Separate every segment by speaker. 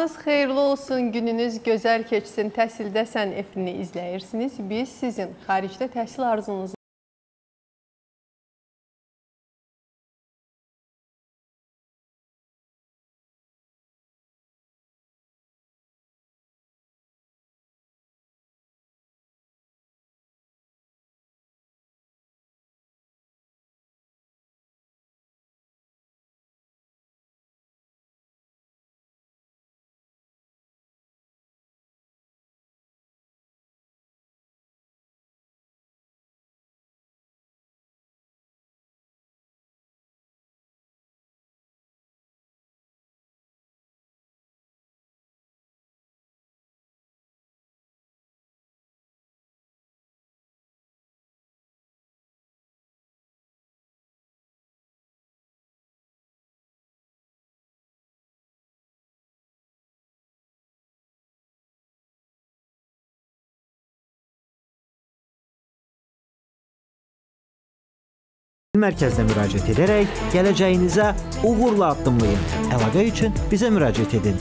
Speaker 1: Sabahınız xeyirli olsun, gününüz gözəl keçsin. Təhsildə sən efini izləyirsiniz. Biz sizin xaricdə təhsil arzunuzu
Speaker 2: mərkəzinə müraciət edərək gələcəyinizə uğurla addımlayın. Əlaqə üçün bizə müraciət edin.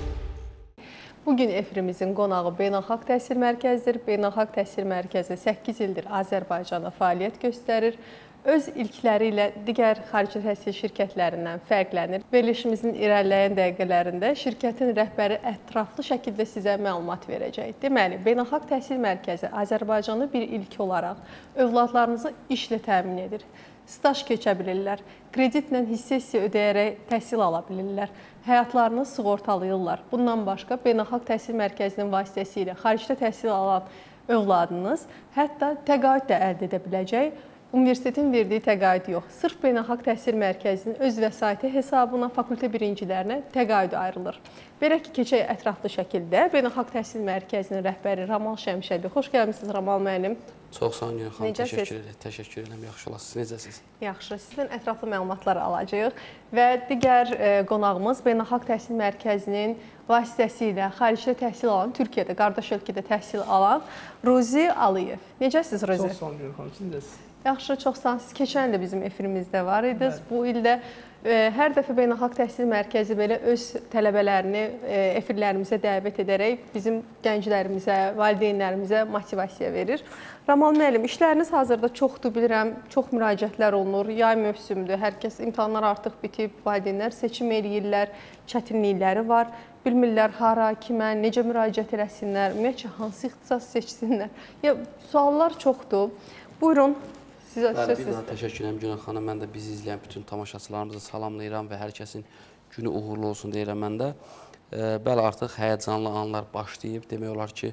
Speaker 1: Bugün efirimizin qonağı Beynəlxalq Təhsil Mərkəzidir. Beynəlxalq Təhsil Mərkəzi 8 ildir Azərbaycanda fəaliyyət göstərir. Öz ilkləri ilə digər xarici təhsil şirkətlərindən fərqlənir. Verilişimizin irəliləyən dəqiqələrində şirkətin rəhbəri ətraflı şəkildə sizə məlumat verəcək. Deməli, Beynəlxalq Təhsil Mərkəzi Azərbaycanda bir ilk olaraq övladlarınızı işlə təmin edir. Staj keçə bilirlər, kreditlə hissə ödəyərək təhsil ala bilirlər, həyatlarını sığortalayırlar. Bundan başqa, Beynəlxalq Təhsil Mərkəzinin vasitəsilə xaricdə təhsil alan övladınız hətta təqaüd də əldə edə biləcək. Universitetin verdiyi təqaüd yox, sırf Beynəlxalq Təhsil Mərkəzinin öz vəsaiti hesabına fakültə birincilərinə təqaüd ayrılır. Belə ki, keçək ətraflı xəsildə Beynəlxalq Təhsil Mərkəzinin rəhbəri Ramal Şəmşəli. Xoş gəlmişsiniz Ramal müəllim.
Speaker 3: Çox sağ olun, xanım. Təşəkkür edirəm. Yaxşı olasınız. Necəsiniz?
Speaker 1: Yaxşı. Sizdən ətraflı məlumatlar alacağıq və digər qonağımız Beynəlxalq Təhsil Mərkəzinin vasitəsilə xaricdə təhsil alan, Türkiyədə, qardaş ölkədə təhsil alan Ruzi Aliyev. Necəsiniz Ruzi?
Speaker 4: Çox sağ olun, xanım. Siz necəsiniz?
Speaker 1: Yaxşı, çox sağ olun. Siz keçən il də bizim efirimizdə var idiniz. Bu ildə hər dəfə Beynəlxalq Təhsil Mərkəzi belə öz tələbələrini efirlərimizə dəvət edərək bizim gənclərimizə, valideynlərimizə motivasiya verir. Ramal müəllim, işləriniz hazırda çoxdur, bilirəm, çox müraciətlər olunur, yay mövsümüdür, hər kəs imtahanlar artıq bitib, valideynlər seçim eləyirlər, çətinlikləri var, bilmirlər hara, kimə, necə müraciət eləsinlər, ümumiyyətcə hansı ixtisas seçsinlər. Suallar çoxdur. Buyurun.
Speaker 3: Bir daha təşəkkür edirəm Günel xanım. Mən də bizi izləyən bütün tamaşaçılarımızı salamlayıram və hər kəsin günü uğurlu olsun deyirəm mən də. Bəli, artıq həyəcanlı anlar başlayıb. Demək olar ki,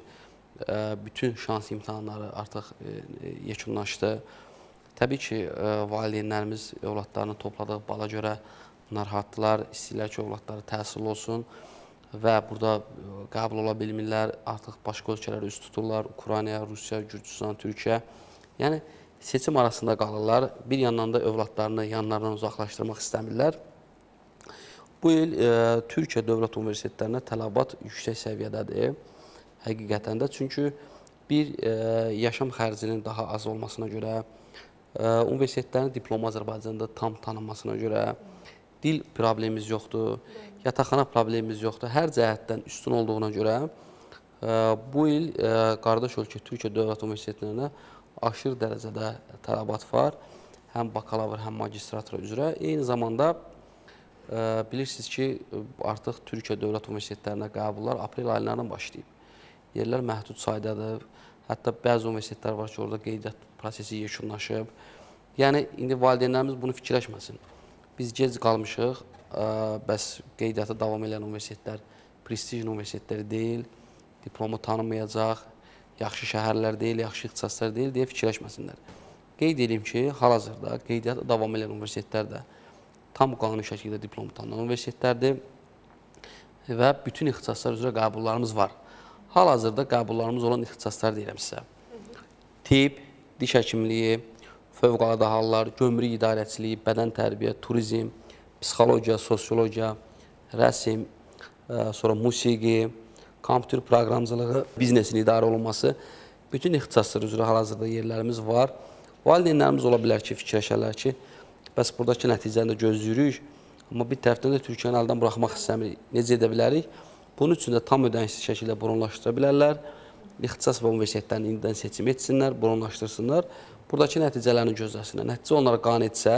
Speaker 3: bütün şans imtahanları artıq yekunlaşdı. Təbii ki, valideynlərimiz övladlarını topladığı bala görə narahatdılar. İstəyirlər ki, övladları təhsil olsun və burada qəbul ola bilmirlər. Artıq başqa ölkələrə üst tuturlar. Ukrayna, Rusiya, Gürcüstan, Türkiyə. Yəni, seçim arasında qalırlar. Bir yandan da övladlarını yanlarından uzaqlaşdırmaq istəmirlər. Bu il Türkiyə Dövlət Universitetlərinə tələbat yüksək səviyyədədir. Həqiqətən də. Çünki bir yaşam xərcinin daha az olmasına görə, universitetlərin diplomu Azərbaycanda tam tanınmasına görə, dil problemimiz yoxdur, yataqxana problemimiz yoxdur. Hər cəhətdən üstün olduğuna görə bu il qardaş ölkə Türkiyə Dövlət Universitetlərinə aşırı dərəcədə tələbat var. Həm bakalavr, həm magistratura üzrə. Eyni zamanda bilirsiniz ki, artıq Türkiyə Dövlət Universitetlərinə qəbullar aprel aylarından başlayıb. Yerlər məhdud saydadır. Hətta bəzi universitetlər var ki, orada qeydiyyat prosesi yekunlaşıb. Yəni, indi valideynlərimiz bunu fikirləşməsin. Biz gec qalmışıq, bəs qeydiyyatı davam edən universitetlər prestij universitetləri deyil, diplomu tanınmayacaq, yaxşı şəhərlər deyil, yaxşı ixtisaslar deyil deyə fikirləşməsinlər. Qeyd edeyim ki, hal-hazırda qeydiyyatı davam edən universitetlər də tam qanuni şəkildə diplomu tanınan universitetlərdir və bütün ixtisaslar üzrə qəbullarımız var. Hal-hazırda qəbullarımız olan ixtisaslar deyirəm sizə. Tibb, diş həkimliyi, fövqəladə hallar, gömrük idarəçiliyi, bədən tərbiyə, turizm, psixologiya, sosiologiya, rəsm, sonra musiqi, kompüter proqramcılığı, biznesin idarə olunması, bütün ixtisaslar üzrə hal-hazırda yerlərimiz var. Valideynlərimiz ola bilər ki, fikirləşərlər ki, bəs buradakı nəticəni də gözləyirik, amma bir tərəfdən də Türkiyəni əldən buraxmaq istəmirik. Necə edə bilərik? Bunun üçün də tam ödənişsiz şəkildə bronlaşdıra bilərlər. İxtisas və universitetlərini indidən seçim etsinlər, bronlaşdırsınlar. Buradakı nəticələrini gözləsinlər. Nəticə onlara qane etsə,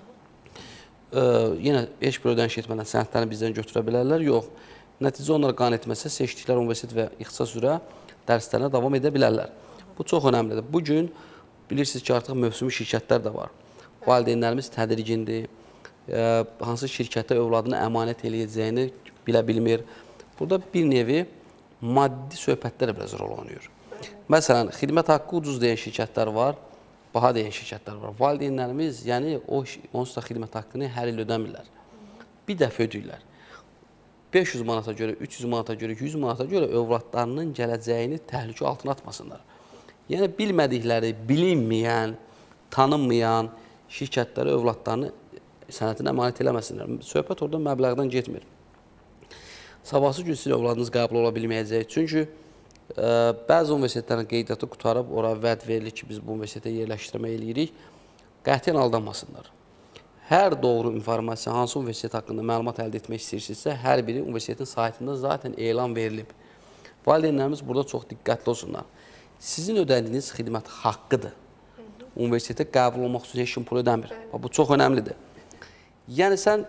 Speaker 3: yenə heç bir ödəniş etmədən sənədlərini bizdən götürə bilərlər. Yox, nəticə onlara qane etməsə, seçdikləri universitet və ixtisas üzrə dərslərinə davam edə bilərlər. Bu çox önəmlidir. Bugün bilirsiniz ki, artıq mövsumi şirkətlər də var. Valideynlərimiz tədirgindir. Hansı şirkətə övladını əmanət eləyəcəyini bilə bilmir. Burada bir nevi maddi söhbətlər biraz rol oynayır. Məsələn, xidmət haqqı ucuz deyən şirkətlər var, baha deyən şirkətlər var. Valideynlərimiz, yəni onsuz da xidmət haqqını hər il ödəmirlər. Bir dəfə ödəyirlər. 500 manata görə, 300 manata görə, 100 manata görə övladlarının gələcəyini təhlükə altına atmasınlar. Yəni, bilmədikləri, bilinməyən, tanınmayan şirkətlərə övladlarını sənətini əmanət eləməsinlər. Söhbət orada məbləğdən getmir. Sabahsı gün sizin övladınız qəbul ola bilməyəcək. Çünki bəzi universitetlərin qeydiyyatı qutarıb, ora vəd verilir ki, biz bu universitetə yerləşdirmə eləyirik. Qətiyyən aldanmasınlar. Hər doğru informasiya, hansı universitet haqqında məlumat əldə etmək istəyirsinizsə, hər biri universitetin saytında zaten elan verilib. Valideynlərimiz burada çox diqqətli olsunlar. Sizin ödədiyiniz xidmət haqqıdır. Universitetə qəbul olmaq üçün heç kim pul ödəmir. Bu çox önəmlidir. Yəni, sən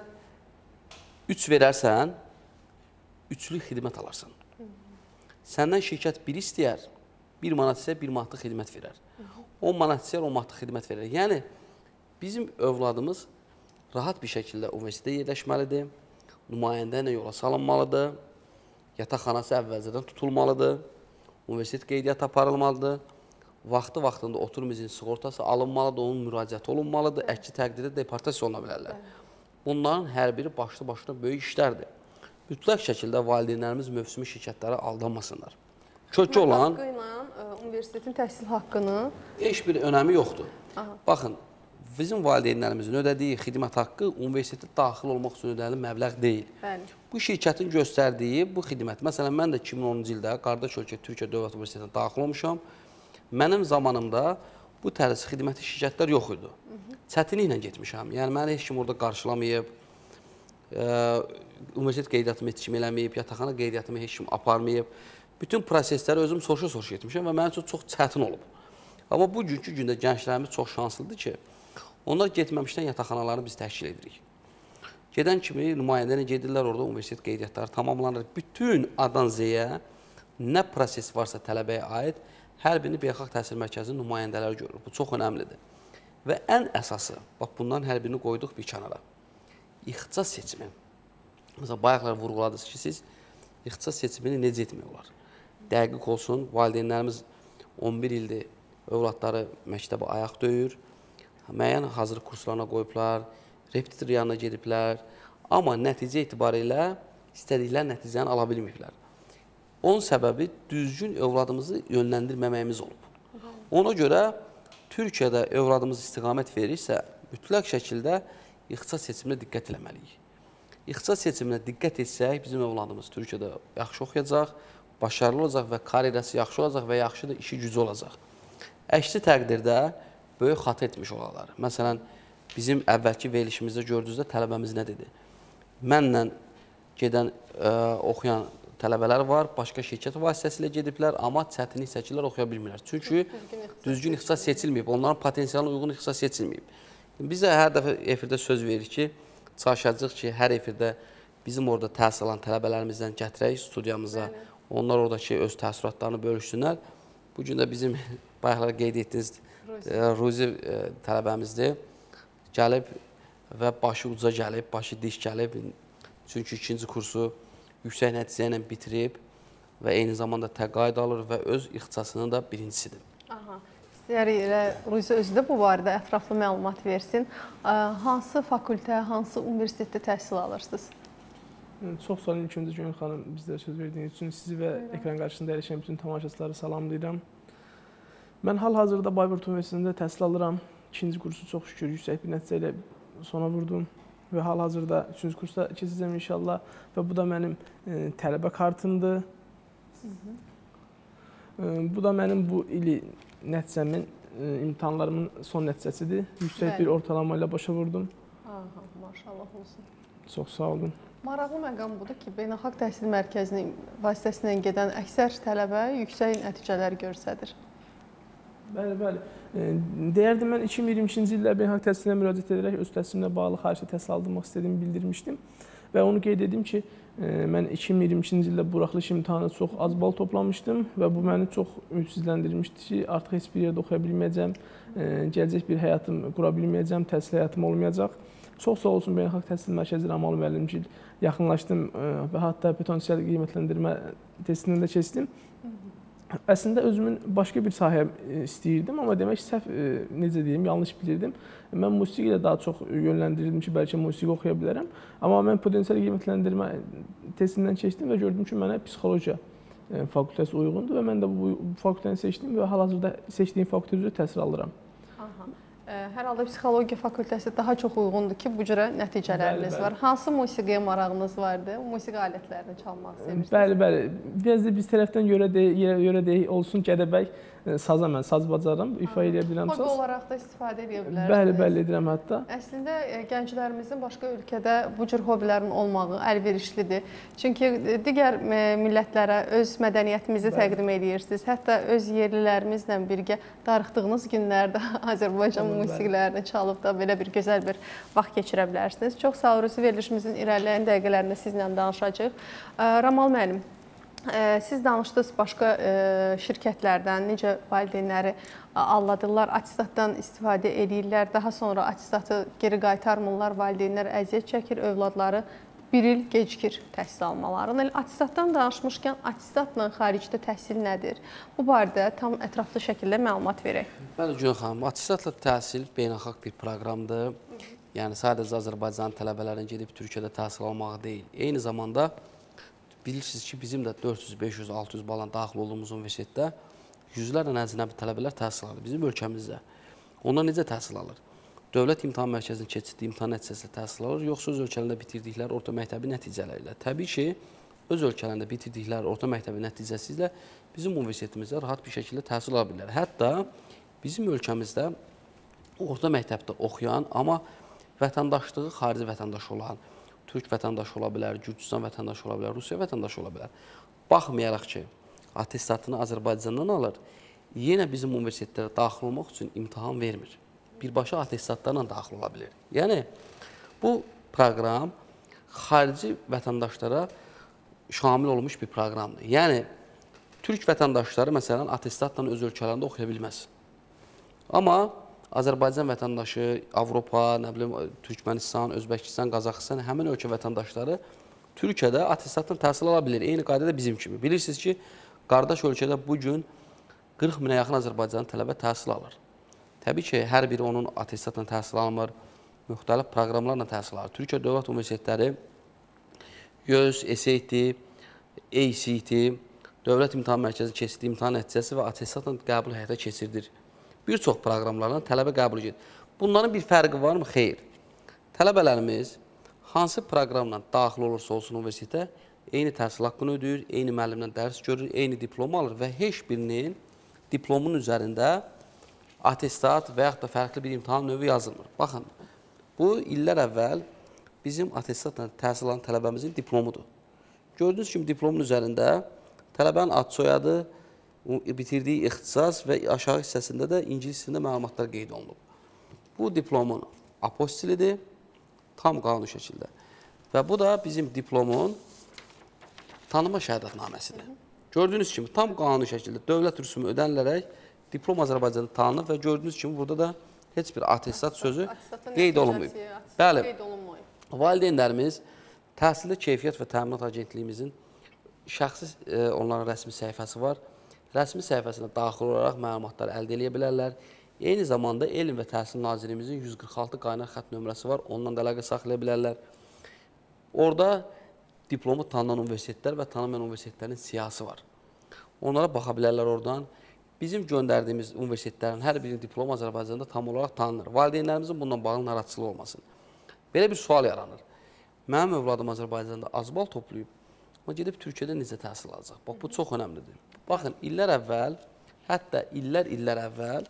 Speaker 3: 3 verərsən, 3'lük xidmət alarsan. Səndən şirkət 1 istəyər, 1 manat isə 1 manatlıq xidmət verər. 10 manat istəyər, 10 manatlıq xidmət verər. Yəni, bizim övladımız rahat bir şəkildə universitetə yerləşməlidir, nümayəndə ilə yola salınmalıdır, yataqxanası əvvəlcədən tutulmalıdır, universitet qeydiyyat aparılmalıdır, vaxtında oturum izin sığortası alınmalıdır, onun müraciəti olunmalıdır, əksi təqdirdə deportasiya oluna bilərlər. Bunların hər biri başlı-başına böyük işlərdir. Mütləq şəkildə valideynlərimiz mövsumi şirkətlərə aldanmasınlar. Kökü olan...
Speaker 1: Xidmət haqqı ilə universitetin təhsil haqqını...
Speaker 3: Heç bir önəmi yoxdur. Baxın, bizim valideynlərimizin ödədiyi xidmət haqqı universitetə daxil olmaq üçün ödədiyi məbləğ deyil. Bu şirkətin göstərdiyi bu xidmət. Məsələn, mən də 2010-cu ildə qardaş ölkə Türkiyə Dövlət Universitetinə daxil olmuşam. Mənim zamanımda bu tərz xidməti şirkətlər yox idi. Çətinliklə getmişəm. Yəni, məni heç kim orada qarşılamayıb, universitet qeydiyyatımı heç kim eləməyib, yataqxana qeydiyyatımı heç kim aparmayıb. Bütün prosesləri özüm soruşa-soruşa getmişəm və mənim üçün çox çətin olub. Amma bugünkü gündə gənclərimiz çox şanslıdır ki, onlar getməmişdən yataqxanalarını biz təşkil edirik. Gedən kimi nümayəndəni gedirlər orada, universitet qeydiyyatları tamamlanır. Bütün A-dan Z-yə nə proses varsa tələbəyə aid, hər birini beynəlxalq təhsil mərkəzinin nümayəndələri görür. Bu çox önəmlidir. Və ən əsası, bax bundan hər birini qoyduq bir kənara. İxtisas seçimi. Məsələn, bayaqlar vurğuladınız ki, siz ixtisas seçimini necə etmək olar? Dəqiq olsun, valideynlərimiz 11 ildir övladları məktəbə ayaq döyür, müəyyən hazırlıq kurslarına qoyublar, repetitor yanına gediblər, amma nəticə etibarilə istədikləri nəticəni ala bilməyiblər. Onun səbəbi düzgün övladımızı yönləndirməməyimiz olub. Ona görə Türkiyədə övladımız istiqamət verirsə, mütləq şəkildə ixtisas seçiminə diqqət eləməliyik. İxtisas seçiminə diqqət etsək, bizim övladımız Türkiyədə yaxşı oxuyacaq, başarılı olacaq və karyerası yaxşı olacaq və yaxşı da işi gücü olacaq. Əksi təqdirdə böyük xata etmiş olarlar. Məsələn, bizim əvvəlki verilişimizdə gördüyünüzdə tələbəmiz nə dedi? Mənlə gedən, oxuyan tələbələr var, başqa şirkət vasitəsilə gediblər, amma çətinlik çəkirlər, oxuya bilmirlər. Çünki düzgün ixtisas seçilməyib, onların potensialına uyğun ixtisas seçilməyib. Biz də hər dəfə efirdə söz veririk ki, çalışacağıq ki, hər efirdə bizim orada təhsil alan tələbələrimizdən gətirək studiyamıza, onlar oradakı öz təəssüratlarını bölüşsünlər. Bugün də bizim bayaqlar qeyd etdiyiniz Ruzi tələbəmizdir. Gəlib və başı uca gəlib, başı diş gəlib. Çünki ikinci kursu yüksək nəticə ilə bitirib və eyni zamanda təqaüd alır və öz ixtisasının da birincisidir.
Speaker 1: İstəyərik, Ruzi özü də bu barədə ətraflı məlumat versin. Hansı fakültə, hansı universitetdə təhsil alırsınız?
Speaker 4: Çox sağ olun, ilk öncə Gönül xanım bizlərə söz verdiyiniz üçün sizi və ekran qarşısında əyləşən bütün tamaşaçıları salamlayıram. Mən hal-hazırda Bayburt Universitetində təhsil alıram. İkinci kursu çox şükür yüksək bir nəticə ilə sona vurdum və hal-hazırda 3-cü kursda keçəcəm inşallah və bu da mənim tələbə kartımdır. Bu da mənim bu ili nəticəmin, imtahanlarımın son nəticəsidir. Yüksək bir ortalama ilə başa vurdum.
Speaker 1: Maşallah olsun.
Speaker 4: Çox sağ olun.
Speaker 1: Maraqlı məqam budur ki, Beynəlxalq Təhsil Mərkəzinin vasitəsilə gedən əksər tələbə yüksək nəticələr göstərir.
Speaker 4: Bəli, bəli. Deyərdim, mən 2022-ci ildə beynəlxalq təhsilə müraciət edərək öz təhsilimlə bağlı xarici təhsil aldırmaq istədiyimi bildirmişdim. Və onu qeyd edim ki, mən 2022-ci ildə buraxılış imtahanı çox az bal toplamışdım və bu məni çox ümidsizləndirmişdi ki, artıq heç bir yerdə oxuya bilməyəcəm, gələcək bir həyatım qura bilməyəcəm, təhsil həyatım olmayacaq. Çox sağ olsun Beynəlxalq Təhsil Mərkəzi Ramalı müəllimcil yaxınlaşdım və hətta potensial qiymətləndirmə testindən də keçdim. Əslində özümün başqa bir sahə istəyirdim, amma demək səhv, necə deyim, yanlış bilirdim. Mən musiqi ilə daha çox yönləndirirdim ki, bəlkə musiqi oxuya bilərəm. Amma mən potensial qiymətləndirmə testindən keçdim və gördüm ki, mənə psixologiya fakültəsi uyğundur və mən də bu fakültəni seçdim və hal-hazırda seçdiyim fakültə üzrə təhsil alıram.
Speaker 1: Hər halda psixologiya fakültəsi daha çox uyğundur ki, bu cürə nəticələriniz var. Hansı musiqiyə marağınız vardı? Musiqi alətlərini çalmaq istəyirsiniz?
Speaker 4: Bəli, bəli. Biraz da biz tərəfdən görə olsun, Gədəbəy saza mən saz bacarıram, ifa edə bilirəm saz.
Speaker 1: Hobi olaraq da istifadə edə bilərsiniz.
Speaker 4: Bəli, bəli edirəm hətta.
Speaker 1: Əslində gənclərimizin başqa ölkədə bu cür hobilərin olmağı əlverişlidir. Çünki digər millətlərə öz mədəniyyətimizi təqdim edirsiniz. Hətta öz yerlilərimizlə birgə darıxdığınız günlərdə Azərbaycan musiqilərini çalıb da belə bir gözəl bir vaxt keçirə bilərsiniz. Çox sağ olun, verilişimizin irəliləyən dəqiqələrində sizlə danışacağıq. Ramal müəllim, siz danışdınız başqa şirkətlərdən, necə valideynləri alladırlar, attestatdan istifadə edirlər, daha sonra attestatı geri qaytarmırlar, valideynlər əziyyət çəkir, övladları bir il gecikir təhsil almalarını. Attestatdan danışmışkən, attestatla xaricdə təhsil nədir? Bu barədə tam ətraflı şəkildə məlumat verək.
Speaker 3: Bəli, Gülən xanım, attestatla təhsil beynəlxalq bir proqramdır. Yəni, sadəcə Azərbaycan tələbələrinin gedib Türkiyədə təhsil almağı deyil. Eyni zamanda bilirsiniz ki, bizim də 400, 500, 600 balan daxil olduğumuz universitetdə yüzlərlə əcnəbi tələbələr təhsil alır bizim ölkəmizdə. Onlar necə təhsil alır? Dövlət İmtahan Mərkəzinin keçirdiyi imtahan nəticəsində təhsil alır, yoxsa öz ölkələrində bitirdikləri orta məktəbi nəticələri ilə? Təbii ki, öz ölkələrində bitirdikləri orta məktəbi nəticəsi ilə bizim universitetimizdə rahat bir şəkildə təhsil ala bilirlər. Hətta bizim ölkəmizdə orta məktəbdə oxuyan, amma vətəndaşlığı xarici vətəndaş olan, Türk vətəndaşı ola bilər, Gürcüstan vətəndaşı ola bilər, Rusiya vətəndaşı ola bilər. Baxmayaraq ki, attestatını Azərbaycandan alır, yenə bizim universitetlərə daxil olmaq üçün imtahan vermir. Birbaşa attestatlarla daxil ola bilir. Yəni, bu proqram xarici vətəndaşlara şamil olmuş bir proqramdır. Yəni, Türk vətəndaşları, məsələn, attestatla öz ölkələrində oxuya bilməz. Amma Azərbaycan vətəndaşı, Avropa, nə bilim, Türkmənistan, Özbəkistan, Qazaxıstan, həmin ölkə vətəndaşları Türkiyədə attestatla təhsil ala bilir. Eyni qaydada bizim kimi. Bilirsiniz ki, qardaş ölkədə bugün 40 minə yaxın Azərbaycan tələbə təhsil alır. Təbii ki, hər biri onun attestatla təhsil almır, müxtəlif proqramlarla təhsil alır. Türkiyə Dövlət Universitetləri YÖS, SAT, ACT, Dövlət İmtahan Mərkəzinin keçirdiyi imtahan nəticəsi və attestatla qəbul həyata keçirilir. Bir çox proqramlarla tələbə qəbul edir. Bunların bir fərqi varmı? Xeyr. Tələbələrimiz hansı proqramla daxil olursa olsun universitetə, eyni təhsil haqqını ödəyir, eyni müəllimdən dərs görür, eyni diplom alır və heç birinin diplomun üzərində attestat və yaxud da fərqli bir imtahan növü yazılmır. Baxın, bu illər əvvəl bizim attestatla təhsil alan tələbəmizin diplomudur. Gördüyünüz kimi diplomun üzərində tələbənin ad soyadı, bitirdiyi ixtisas və aşağı hissəsində də ingilis dilində məlumatlar qeyd olunub. Bu diplomun apostilidir, tam qanun şəkildə. Və bu da bizim diplomun tanıma şəhadətnaməsidir. Gördüyünüz kimi tam qanun şəkildə dövlət rüsumu ödənilərək diplom Azərbaycanda tanınıb və gördüyünüz kimi burada da heç bir attestat sözü qeyd olunmayıb. Bəli, valideynlərimiz təhsildə keyfiyyət və təminat agentliyimizin şəxsi onların rəsmi səhifəsi var. Rəsmi səhifəsinə daxil olaraq məlumatları əldə edə bilərlər. Eyni zamanda Elm və Təhsil Nazirimizin 146 qaynaq xətt nömrəsi var, ondan da əlaqə saxlaya bilərlər. Orada diplomu tanınan universitetlər və tanınmayan universitetlərin siyahısı var. Onlara baxa bilərlər oradan. Bizim göndərdiyimiz universitetlərin hər birinin diplomu Azərbaycanda tam olaraq tanınır. Valideynlərimizin bundan bağlı narahatçılığı olmasın. Belə bir sual yaranır. Mənim övladım Azərbaycanda az bal toplayıb, amma gedib Türkiyədə necə təhsil alacaq? Bax, bu çox önəmlidir. Baxın, illər əvvəl, hətta illər əvvəl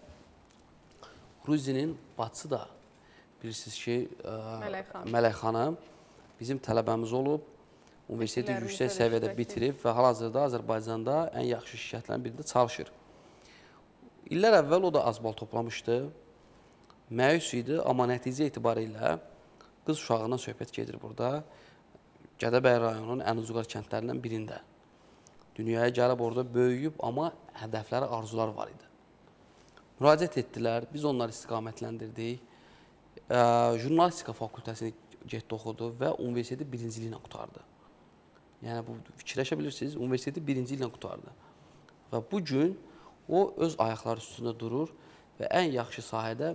Speaker 3: Gruzinin bacısı da, bilirsiniz ki, Mələk xanım bizim tələbəmiz olub, universiteti yüksək səviyyədə bitirib və hal-hazırda Azərbaycanda ən yaxşı şirkətlərin birində çalışır. İllər əvvəl o da az bal toplamışdı, məyus idi, amma nəticə etibarilə qız uşağından söhbət gedir burada. Gədəbəy rayonunun ən ucqar kəndlərindən birində. Dünyaya gəlib orada böyüyüb, amma hədəfləri, arzular var idi. Müraciət etdilər, biz onları istiqamətləndirdik. Jurnalistika fakültəsini getdi oxudu və universiteti birinciliyi ilə qutardı. Yəni, bu fikirləşə bilirsiniz, universiteti birinciliyi ilə qutardı. Və bu gün o öz ayaqları üstündə durur və ən yaxşı sahədə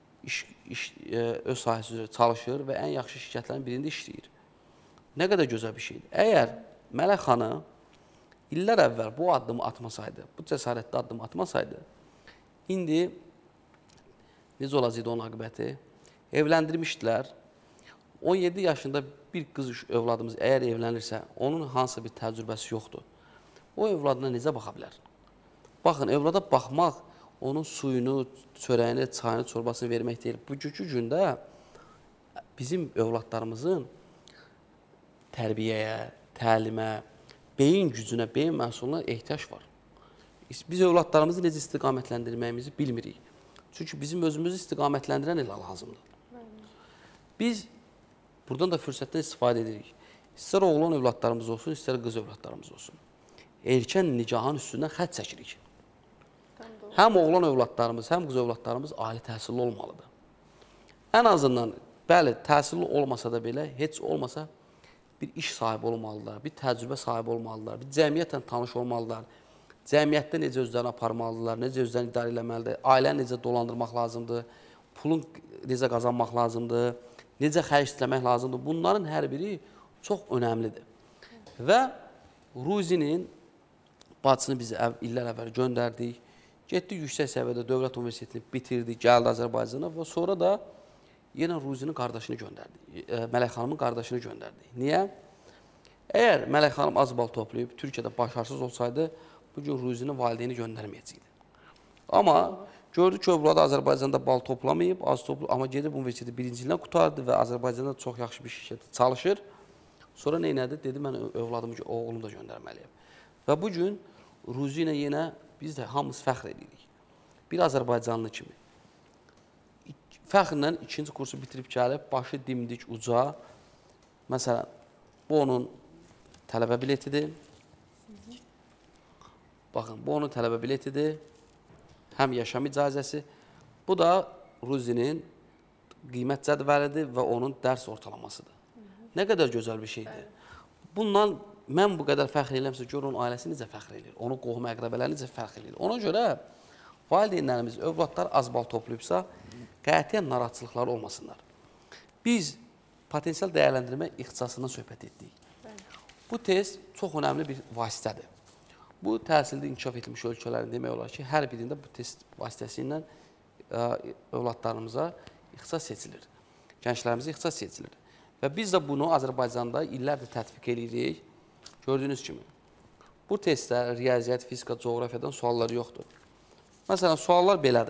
Speaker 3: öz sahəsi üzrə çalışır və ən yaxşı şirkətlərin birində işləyir. Nə qədər gözəl bir şeydir. Əgər Mələk xanım illər əvvəl bu addımı atmasaydı, bu cəsarətli addımı atmasaydı, indi necə olacaqdı onun aqibəti? Evləndirmişdilər. 17 yaşında bir qız övladımız əgər evlənirsə, onun hansısa bir təcrübəsi yoxdur. O övladına necə baxa bilər? Baxın, övlada baxmaq, onun suyunu, çörəyini, çayını, çorbasını vermək deyil. Bugünkü gündə bizim övladlarımızın tərbiyəyə, təlimə, beyin gücünə, beyin məhsuluna ehtiyac var. Biz övladlarımızı necə istiqamətləndirməyimizi bilmirik. Çünki bizim özümüzü istiqamətləndirən elə lazımdır. Biz buradan da fürsətdən istifadə edirik. İstər oğlan övladlarımız olsun, istər qız övladlarımız olsun. Erkən nicahın üstündən xətt çəkirik. Həm oğlan övladlarımız, həm qız övladlarımız ali təhsilli olmalıdır. Ən azından, bəli, təhsilli olmasa da belə, heç olmasa bir iş sahibi olmalıdırlar, bir təcrübə sahibi olmalıdırlar, bir cəmiyyətlə tanış olmalıdırlar, cəmiyyətdə necə özlərini aparmalıdırlar, necə özlərini idarə eləməlidir, ailəni necə dolandırmaq lazımdır, pulun necə qazanmaq lazımdır, necə xərcləmək lazımdır. Bunların hər biri çox önəmlidir. Və Ruzinin bacısını biz illər əvvəl göndərdik, getdik yüksək səviyyədə Dövlət Universitetini bitirdik, gəldi Azərbaycana və sonra da yenə Ruzinin qardaşını göndərdik, Mələk xanımın qardaşını göndərdik. Niyə? Əgər Mələk xanım az bal toplayıb, Türkiyədə başarısız olsaydı, bugün Ruzinin valideyni göndərməyəcəkdi. Amma gördük ki, övladı Azərbaycanda bal toplamayıb, amma gedib universiteti birinciliyindən qutardı və Azərbaycanda çox yaxşı bir şirkətdə çalışır. Sonra nə elədi? Dedi, mən övladımı, oğlumu da göndərməliyəm. Və bugün Ruzi ilə yenə biz də hamımız fəxr edirik. Bir Azərbaycanlı kimi. Fəxrlə ikinci kursu bitirib gəlib, başı dimdik, uca. Məsələn, bu onun tələbə biletidir. Baxın, bu onun tələbə biletidir. Həm yaşam icazəsi. Bu da Ruzinin qiymət cədvəlidir və onun dərs ortalamasıdır. Nə qədər gözəl bir şeydir. Bundan mən bu qədər fəxr eləmsə, gör onun ailəsi necə fəxr eləyir, onun qohum əqrəbələri necə fəxr eləyir. Ona görə valideynlərimiz, övladlar az bal toplayıbsa, qətiyyən narahatçılıqları olmasınlar. Biz potensial dəyərləndirmə ixtisasından söhbət etdik. Bu test çox önəmli bir vasitədir. Bu, təhsildə inkişaf etmiş ölkələrin demək olar ki, hər birində bu test vasitəsilə övladlarımıza ixtisas seçilir. Gənclərimizə ixtisas seçilir. Və biz də bunu Azərbaycanda illərdir tətbiq edirik. Gördüyünüz kimi, bu testdə riyaziyyat, fizika, coğrafiyadan suallar yoxdur. Məsələn, suallar belədir.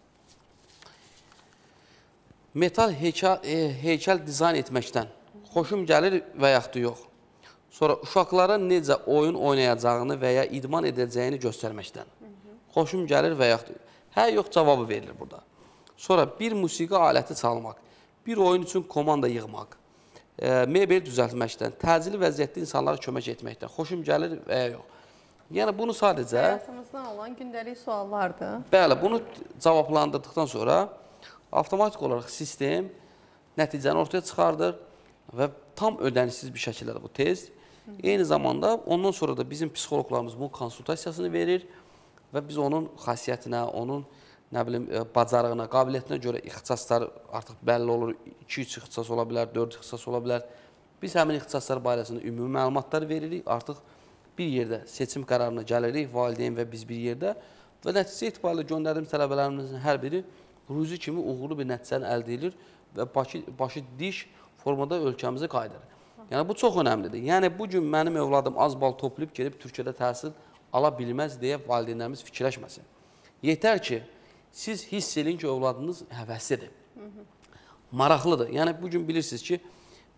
Speaker 3: Metal heykəl dizayn etməkdən xoşum gəlir və yaxud yox. Sonra uşaqlara necə oyun oynayacağını və ya idman edəcəyini göstərməkdən xoşum gəlir və yaxud yox. Hə, yox cavabı verilir burada. Sonra bir musiqi aləti çalmaq, bir oyun üçün komanda yığmaq, mebel düzəltməkdən, təcili vəziyyətdə insanlara kömək etməkdən xoşum gəlir və ya yox. Yəni, bunu sadəcə...
Speaker 1: Həyatımızdan olan gündəlik suallardır.
Speaker 3: Bəli, bunu cavablandırdıqdan sonra avtomatik olaraq sistem nəticəni ortaya çıxardır və tam ödənişsiz bir şəkildə bu test. Eyni zamanda ondan sonra da bizim psixologlarımız bunun konsultasiyasını verir və biz onun xasiyyətinə, onun bacarığına, qabiliyyətinə görə ixtisaslar artıq bəlli olur. 2-3 ixtisas ola bilər, 4 ixtisas ola bilər. Biz həmin ixtisaslar barəsində ümumi məlumatlar veririk. Artıq bir yerdə seçim qərarına gəlirik, valideyn və biz bir yerdə və nəticə etibarilə göndərdiyimiz tələbələrimizin hər biri Ruzi kimi uğurlu bir nəticəni əldə edilir və başı diş formada ölkəmizə qayıdır. Yəni, bu çox önəmlidir. Yəni, bugün mənim övladım az bal toplayıb gelib Türkiyədə təhsil ala bilməz deyə valideynlərimiz fikirləşməsin. Yetər ki, siz hiss edin ki, övladınız həvəslidir, maraqlıdır. Yəni, bugün bilirsiniz ki,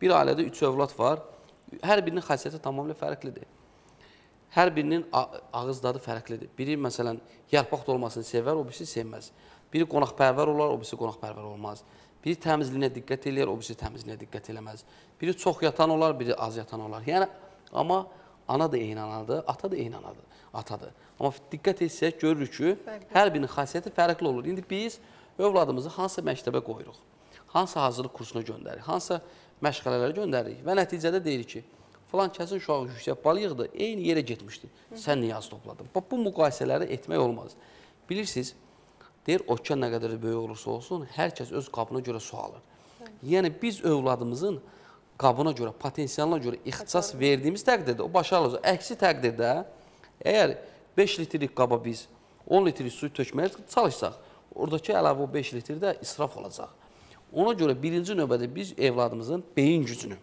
Speaker 3: Bir ailədə 3 övlad var. Hər birinin xasiyyəti tamamilə fərqlidir. Hər birinin ağız dadı fərqlidir. Biri, məsələn, yarpaq dolmasını sevər, o birisi sevməz. Biri qonaqpərvər olar, o birisi qonaqpərvər olmaz. Biri təmizliyinə diqqət eləyər, o birisi təmizliyinə diqqət eləməz. Biri çox yatan olar, biri az yatan olar. Yəni, amma ana da eyni anadır, ata da eyni atadır. Amma diqqət etsək, görürük ki, hər birinin xasiyyəti fərqli olur. İndi biz övladımızı hansı məktəbə qoyuruq, hansı hazırlıq kursuna göndəririk, hansı məşğələlərə göndəririk və nəticədə deyirik ki, filan kəsin uşağı yüksək bal yığdı, eyni yerə getmişdi, sən niyə az topladın? Bu müqayisələri etmək olmaz. Bilirsiniz, deyir, okean nə qədər böyük olursa olsun, hər kəs öz qabına görə su alır. Yəni, biz övladımızın qabına görə, potensialına görə ixtisas verdiyimiz təqdirdə, o başarılı olacaq. Əksi təqdirdə, əgər 5 litrlik qaba biz 10 litrlik suyu tökməyə çalışsaq, oradakı əlavə o 5 litrdə israf olacaq. Ona görə birinci növbədə biz evladımızın beyin gücünü,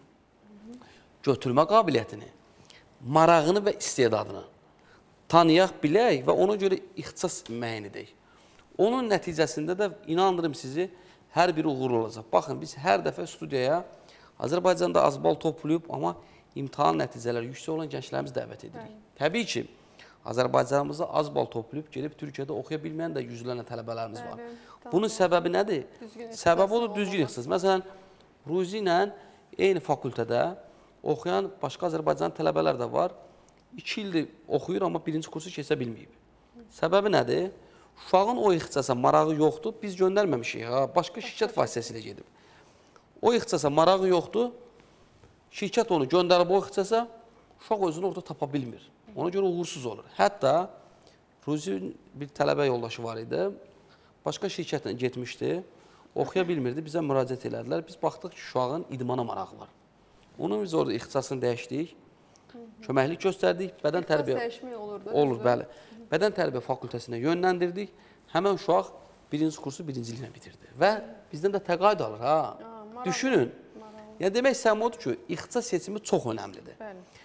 Speaker 3: götürmə qabiliyyətini, marağını və istedadını tanıyaq, bilək və ona görə ixtisas müəyyən edək. Onun nəticəsində də inandırım sizi, hər biri uğurlu olacaq. Baxın, biz hər dəfə studiyaya Azərbaycanda az bal toplayıb, amma imtahan nəticələri yüksək olan gənclərimizi dəvət edirik. Təbii ki, Azərbaycanımızda az bal toplayıb, gelib Türkiyədə oxuya bilməyən də yüzlərlə tələbələrimiz var. Bunun səbəbi nədir? Səbəbi odur düzgün ixtisas. Məsələn, Ruzi ilə eyni fakültədə oxuyan başqa Azərbaycan tələbələr də var. 2 ildir oxuyur, amma birinci kursu keçə bilməyib. Səbəbi nədir? Uşağın o ixtisasa marağı yoxdur, biz göndərməmişik, başqa şirkət vasitəsilə gedib. O ixtisasa marağı yoxdur, şirkət onu göndərib o ixtisasa, uşaq özünü orada tapa bilmir. Ona görə uğursuz olur. Hətta Ruzi'nin bir tələbə yoldaşı var idi, başqa şirkətlə getmişdi, oxuya bilmirdi, bizə müraciət elədilər. Biz baxdıq ki, uşağın idmana marağı var. Onun biz orada ixtisasını dəyişdik, köməklik göstərdik, bədən tərbiyə olur, bəli. Bədən tərbiyə fakültəsinə yönləndirdik, həmən uşaq birinci kursu birinciliklə bitirdi və bizdən də təqaüd alır, düşünün. Yəni, demək istəyəm odur ki, ixtisas seçimi çox önəmlidir.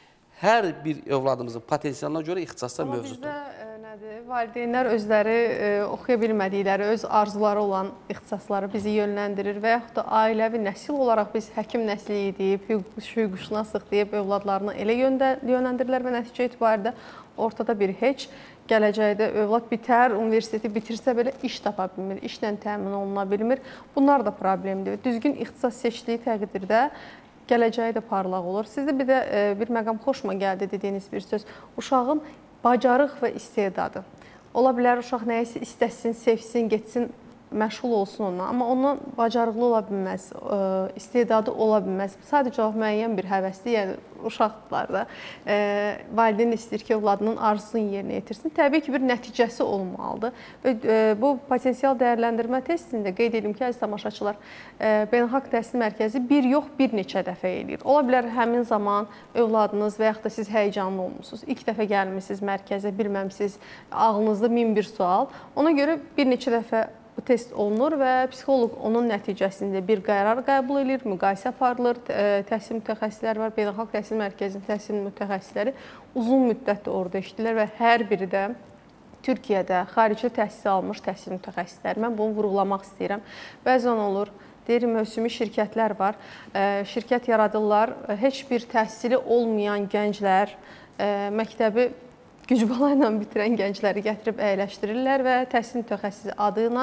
Speaker 3: Hər bir övladımızın potensialına görə ixtisaslar mövcuddur.
Speaker 1: Amma bizdə nədir? Valideynlər özləri oxuya bilmədikləri, öz arzuları olan ixtisasları bizi yönləndirir və yaxud da ailəvi nəsil olaraq biz həkim nəsliyi deyib, hüquqşünaslıq deyib övladlarına elə yönləndirirlər və nəticə etibarilə ortada bir heç, gələcəkdə övlad bitər, universiteti bitirsə belə iş tapa bilmir, işlə təmin oluna bilmir. Bunlar da problemdir. Düzgün ixtisas seçdiyi təqdirdə gələcəyi də parlaq olur. Sizdə bir də bir məqam xoşuma gəldi dediyiniz bir söz. Uşağın bacarıq və istedadı. Ola bilər uşaq nəyisə istəsin, sevsin, getsin, məşğul olsun ondan. Amma ondan bacarıqlı ola bilməz, istedadı ola bilməz. Sadəcə müəyyən bir həvəsli, yəni uşaqlar da valideyn istəyir ki, övladının arzusunu yerinə yetirsin. Təbii ki, bir nəticəsi olmalıdır. Bu potensial dəyərləndirmə testində qeyd edim ki, əziz tamaşaçılar, Beynəlxalq Təhsil Mərkəzi bir yox, bir neçə dəfə eləyir. Ola bilər həmin zaman övladınız və yaxud da siz həyecanlı olmusunuz. İlk dəfə gəlmişsiniz mərkəzə, bilməmisiniz, ağlınızda min bir sual. Ona görə bir neçə dəfə bu test olunur və psixoloq onun nəticəsində bir qərar qəbul edir, müqayisə aparılır, təhsil mütəxəssisləri var, Beynəlxalq Təhsil Mərkəzinin təhsil mütəxəssisləri uzun müddətdə orada işləyirlər və hər biri də Türkiyədə xarici təhsil almış təhsil mütəxəssisləri. Mən bunu vurğulamaq istəyirəm. Bəzən olur, deyir, mövsümi şirkətlər var, şirkət yaradırlar, heç bir təhsili olmayan gənclər məktəbi gücbala ilə bitirən gəncləri gətirib əyləşdirirlər və təhsil mütəxəssisi adı ilə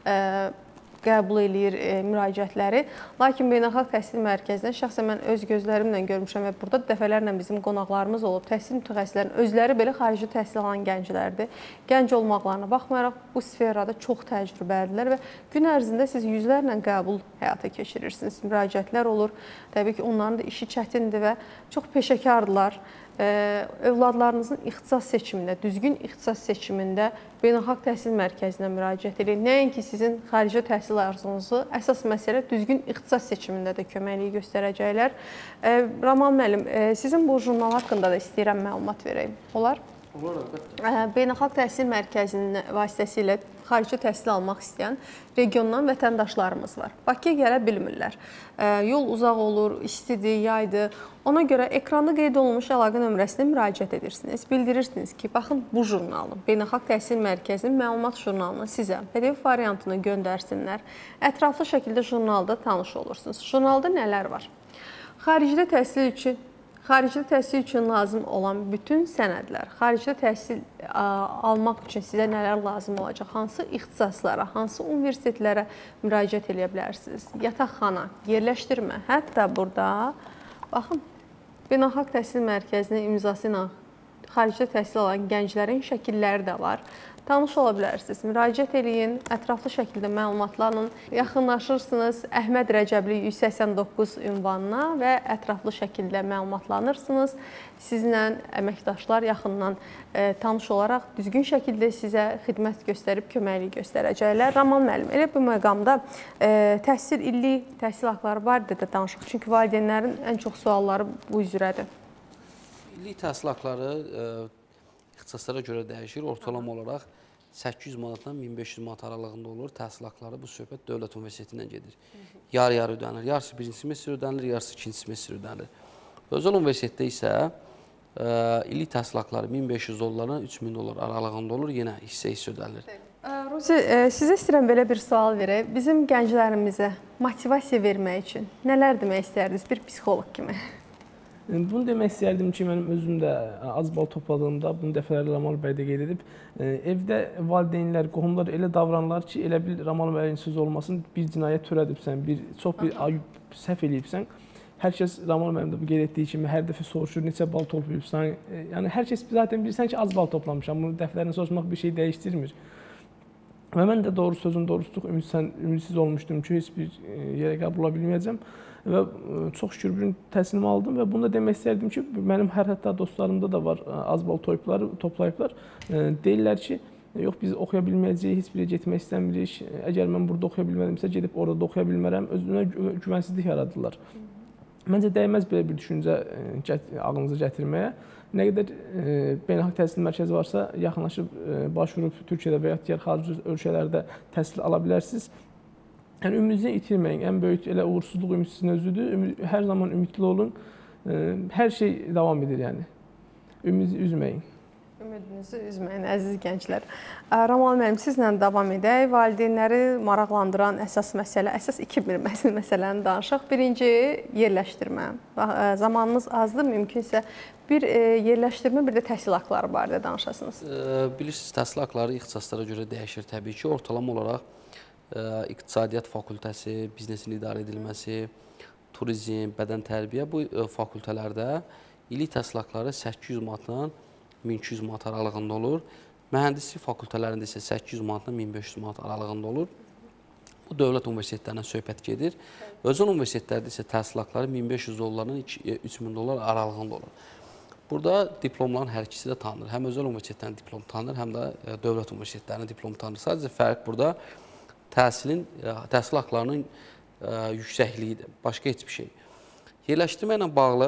Speaker 1: qəbul eləyir müraciətləri. Lakin Beynəlxalq Təhsil Mərkəzindən şəxsən mən öz gözlərimlə görmüşəm və burada dəfələrlə bizim qonaqlarımız olub. Təhsil mütəxəssislərinin özləri belə xarici təhsil alan gənclərdir. Gənc olmaqlarına baxmayaraq bu sferada çox təcrübəlidirlər və gün ərzində siz yüzlərlə qəbul həyata keçirirsiniz. Müraciətlər olur. Təbii ki, onların da işi çətindir və çox peşəkardırlar. Övladlarınızın ixtisas seçimində, düzgün ixtisas seçimində Beynəlxalq Təhsil Mərkəzinə müraciət edin. Nəinki sizin xarici təhsil arzunuzu, əsas məsələ düzgün ixtisas seçimində də köməkliyi göstərəcəklər. Raman müəllim, sizin bu jurnal haqqında da istəyirəm məlumat verəyim. Olar?
Speaker 3: Olur, əlbəttə.
Speaker 1: Beynəlxalq Təhsil Mərkəzinin vasitəsilə xarici təhsil almaq istəyən regiondan vətəndaşlarımız var. Bakıya gələ bilmirlər. Yol uzaq olur, istidir, yaydır. Ona görə ekranda qeyd olunmuş əlaqə nömrəsinə müraciət edirsiniz. Bildirirsiniz ki, baxın bu jurnalın, Beynəlxalq Təhsil Mərkəzinin məlumat jurnalını sizə PDF variantını göndərsinlər. Ətraflı şəkildə jurnalda tanış olursunuz. Jurnalda nələr var? Xaricdə təhsil üçün lazım olan bütün sənədlər, xaricdə təhsil almaq üçün sizə nələr lazım olacaq? Hansı ixtisaslara, hansı universitetlərə müraciət edə bilərsiniz? Yataqxana, yerləşdirmə, hətta burada, baxın, Beynəlxalq Təhsil Mərkəzinin imzası ilə xaricdə təhsil alan gənclərin şəkilləri də var. Tanış ola bilərsiniz, müraciət eləyin, ətraflı şəkildə məlumatlarla yaxınlaşırsınız Əhməd Rəcəbli 189 ünvanına və ətraflı şəkildə məlumatlanırsınız. Sizlə əməkdaşlar yaxından tanış olaraq düzgün şəkildə sizə xidmət göstərib, köməklik göstərəcəklər. Raman müəllim, elə bu məqamda təhsil illik təhsil haqqları barədə də danışıq. Çünki valideynlərin ən çox sualları bu üzrədir.
Speaker 3: İllik təhsil haqqları ixtisaslara görə dəyişir. Ortalama olaraq 800 manatdan 1500 manat aralığında olur. Təhsil haqqları bu söhbət Dövlət Universitetindən gedir. Yarı-yarı ödənilir. Yarısı birinci semestr ödənilir, yarısı ikinci semestr ödənilir. Özəl universitetdə isə illik təhsil haqqları 1500 dollardan 3000 dollar aralığında olur. Yenə hissə-hissə ödənilir.
Speaker 1: Ruzi, sizə istəyirəm belə bir sual verək. Bizim gənclərimizə motivasiya vermək üçün nələr demək istərdiniz bir psixoloq kimi?
Speaker 4: Bunu demək istəyərdim ki, mənim özüm də az bal topladığımda, bunu dəfələrlə Ramal bəy də qeyd edib, evdə valideynlər, qohumlar elə davranırlar ki, elə bil Ramal bəyin sözü olmasın, bir cinayət törədibsən, çox bir səhv eləyibsən. Hər kəs Ramal bəyin də bu qeyd etdiyi kimi hər dəfə soruşur, neçə bal toplayıbsan. Yəni, hər kəs zaten bilirsən ki, az bal toplamışam, bunu dəfələrlə soruşmaq bir şey dəyişdirmir. Və mən də doğru sözün doğrusluq ümidsiz olmuşdum ki, heç bir yerə qəbul ola bilməyəcəm. Və çox şükür bir gün təhsilimi aldım və bunu da demək istərdim ki, mənim hətta dostlarımda da var, az bal toplayıblar. Deyirlər ki, yox biz oxuya bilməyəcəyik, heç bir yerə getmək istəmirik. Əgər mən burada oxuya bilmədimsə, gedib orada da oxuya bilmərəm. Özünə güvənsizlik yaradırlar. Məncə dəyməz belə bir düşüncə ağlınıza gətirməyə. Nə qədər beynəlxalq təhsil mərkəzi varsa, yaxınlaşıb, başvurub Türkiyədə və ya digər xarici ölkələrdə təhsil ala bilərsiniz. Yəni, ümidini itirməyin. Ən böyük elə uğursuzluq ümidsizin özüdür. Hər zaman ümidli olun. Hər şey davam edir, yəni. Ümidinizi üzməyin.
Speaker 1: Ümidinizi üzməyin, əziz gənclər. Ramal müəllim, sizlə davam edək. Valideynləri maraqlandıran əsas məsələ, əsas iki bir məsələni danışaq. Birinci, yerləşdirmə. Zamanınız azdır, mümkünsə bir yerləşdirmə, bir də təhsil haqqları barədə danışasınız.
Speaker 3: Bilirsiniz, təhsil haqqları ixtisaslara görə dəyişir təbii ki. Ortalama olaraq İqtisadiyyat fakültəsi, biznesin idarə edilməsi, turizm, bədən tərbiyə bu fakültələrdə illik təhsil haqqları 800 manatdan 1200 manat aralığında olur. Mühəndislik fakültələrində isə 800 manatdan 1500 manat aralığında olur. Bu dövlət universitetlərindən söhbət gedir. Özəl universitetlərdə isə təhsil haqqları 1500 dollardan 3000 dollar aralığında olur. Burada diplomların hər ikisi də tanınır. Həm özəl universitetlərin diplomu tanınır, həm də dövlət universitetlərinin diplomu tanınır. Sadəcə fərq burada təhsil haqqlarının yüksəkliyidir, başqa heç bir şey. Yerləşdirmə ilə bağlı,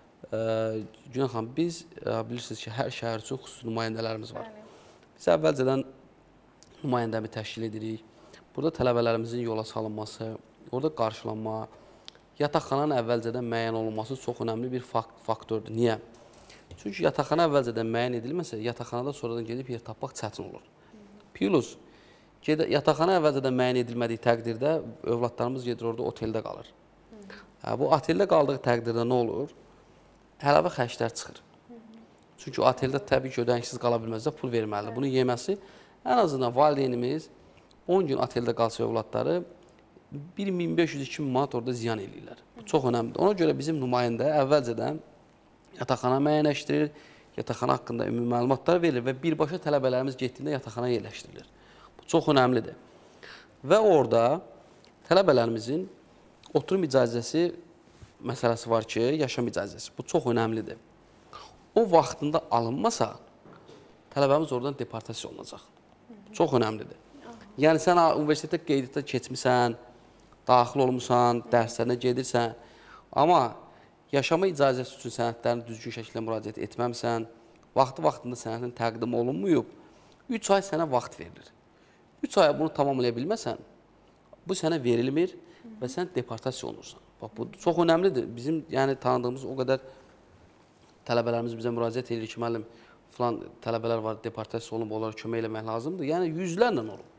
Speaker 3: Günel xanım, biz bilirsiniz ki, hər şəhər üçün xüsusi nümayəndələrimiz var. Biz əvvəlcədən nümayəndəmi təşkil edirik. Burada tələbələrimizin yola salınması, orada qarşılanma, yataqxananın əvvəlcədən müəyyən olunması çox önəmli bir faktordur. Niyə? Çünki yataqxana əvvəlcədən müəyyən edilməsə, yataqxanada sonradan gedib yer tapmaq çətin olur. Plus, yataqxana əvvəlcədən müəyyən edilmədiyi təqdirdə övladlarımız gedir orada oteldə qalır. Bu oteldə qaldığı təqdirdə nə olur? Əlavə xərclər çıxır. Çünki oteldə təbii ki, ödənişsiz qala bilməzsə pul verməlidir. Bunu yeməsi, ən azından valideynimiz 10 gün oteldə qalsa övladları 1500-2000 manat orada ziyan eləyirlər. Bu çox önəmlidir. Ona görə bizim nümayəndə əvvəlcədən yataqxana müəyyənləşdirir, yataqxana haqqında ümumi məlumatlar verilir və birbaşa tələbələrimiz getdiyində yataqxana yerləşdirilir. Bu çox önəmlidir. Və orada tələbələrimizin oturum icazəsi məsələsi var ki, yaşam icazəsi. Bu çox önəmlidir. O vaxtında alınmasa, tələbəmiz oradan deportasiya olunacaq. Bu çox önəmlidir. Yəni, sən universitetdə qeydiyyata keçmirsən, daxil olmuşsan, dərslərinə gedirsən, amma yaşama icazəsi üçün sənədlərini düzgün şəkildə müraciət etməmsən, vaxtında sənədin təqdim olunmuyub, 3 ay sənə vaxt verilir. 3 aya bunu tamamlaya bilməsən, bu sənə verilmir və sən deportasiya olunursan. Bax, bu çox önəmlidir. Bizim tanıdığımız o qədər tələbələrimiz bizə müraciət edir ki, müəllim, filan tələbələr var, deportasiya olunub, onlara kömək eləmək lazımdır. Yəni, yüzlərlə olur.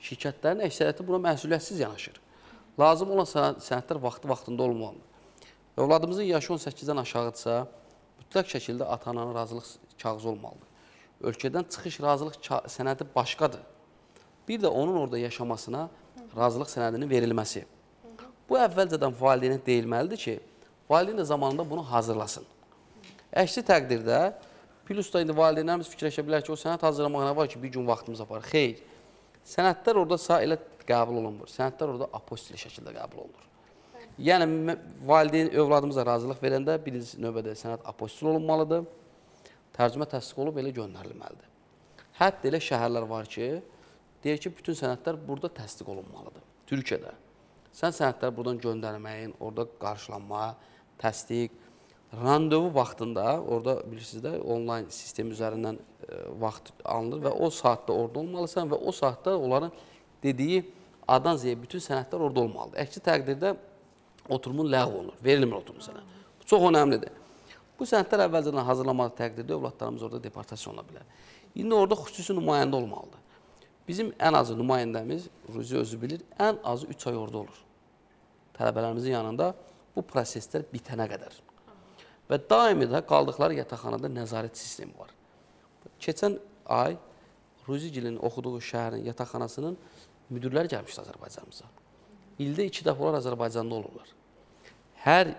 Speaker 3: Şirkətlərin əksəriyyəti buna məsuliyyətsiz yanaşır. Lazım olan sənədlər vaxtında olmalıdır. Övladımızın yaşı 18-dən aşağıdırsa, mütləq şəkildə ata-ananın razılıq kağızı olmalıdır. Ölkədən çıxış razılıq sənədi başqadır. Bir də onun orada yaşamasına razılıq sənədinin verilməsi. Bu əvvəlcədən valideynə deyilməlidir ki, valideyn də zamanında bunu hazırlasın. Əksi təqdirdə, plus da indi valideynlərimiz fikirləşə bilər ki, o sənəd hazırlamağına var ki, bir gün vaxtımız apar. Xeyr, sənədlər orada elə qəbul olunmur. Sənədlər orada apostil şəkildə qəbul olunur. Yəni, valideyn övladımıza razılıq verəndə birinci növbədə sənəd apostil olunmalıdır. Tərcümə təsdiq olub elə göndərilməlidir. Hətta elə şəhərlər var ki, deyir ki, bütün sənədlər burada təsdiq olunmalıdır. Türkiyədə. Sən sənədləri buradan göndərməyin, orada qarşılanma, təsdiq, randevu vaxtında, orada bilirsiniz də, onlayn sistem üzərindən vaxt alınır və o saatda orada olmalısan və o saatda onların dediyi A-dan Z-yə bütün sənədlər orada olmalıdır. Əksi təqdirdə oturumun ləğv olunur, verilmir oturum sənəd. Bu çox önəmlidir. Bu sənədlər əvvəlcədən hazırlamalı təqdirdə övladlarımız orada deportasiya oluna bilər. İndi orada xüsusi nümayəndə olmalıdır. Bizim ən azı nümayəndəmiz, Ruzi özü bilir, ən azı 3 ay orada olur. Tələbələrimizin yanında bu proseslər bitənə qədər. Və daimi də qaldıqları yataqxanada nəzarət sistemi var. Keçən ay Ruzigilin oxuduğu şəhərin yataqxanasının müdürləri gəlmişdi Azərbaycanımıza. İldə 2 dəfə onlar Azərbaycanda olurlar. Hər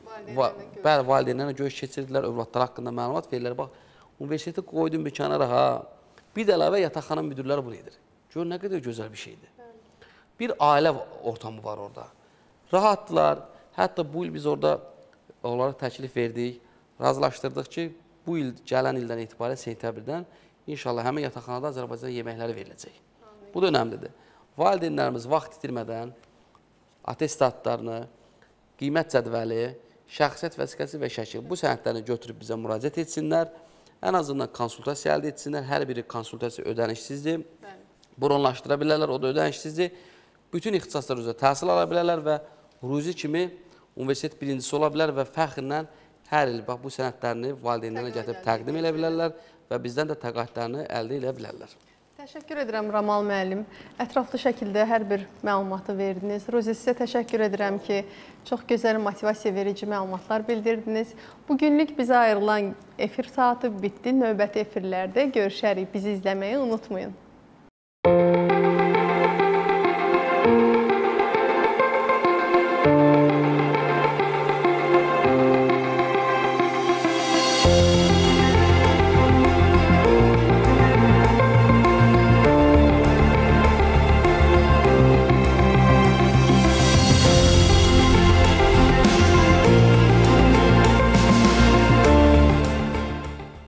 Speaker 3: valideynlərlə görüş keçirdilər, övladlar haqqında məlumat verirlər. Bax, universiteti qoydum bir kənara, ha. Bir də əlavə yataqxana müdürləri bunu edir. Gör, nə qədər gözəl bir şeydir. Bir ailə ortamı var orada. Rahatdılar. Hətta bu il biz orada onlara təklif verdik, razılaşdırdıq ki, bu il, gələn ildən etibarən sentyabrdən inşallah həmin yataqxanada Azərbaycan yeməkləri veriləcək. Bu da önəmlidir. Valideynlərimiz vaxt itirmədən atestatlarını, qiymət cədvəli, şəxsiyyət vəsiqəsi və şəkil bu sənədlərini götürüb bizə müraciət etsinlər. Ən azından konsultasiya əldə etsinlər. Hər biri konsultasiya ödənişsizdir. Bronlaşdıra bilərlər, o da ödənişsizdir. Bütün ixtisaslar üzrə təhsil ala bilərlər və Ruzi kimi universitet birincisi ola bilər və fəxrlə hər il bu sənədlərini valideynlərlə gətirib təqdim edə bilərlər və bizdən də təqaüdlərini əldə edə bilərlər.
Speaker 1: Təşəkkür edirəm Ramal müəllim. Ətraflı şəkildə hər bir məlumatı verdiniz. Ruzi, sizə təşəkkür edirəm ki, çox gözəl motivasiya verici məlumatlar bildirdiniz. Bugünlük bizə ayrılan efir saatı bitdi. Növbəti efirlərdə görüşərik. Bizi izləməyi unutmayın.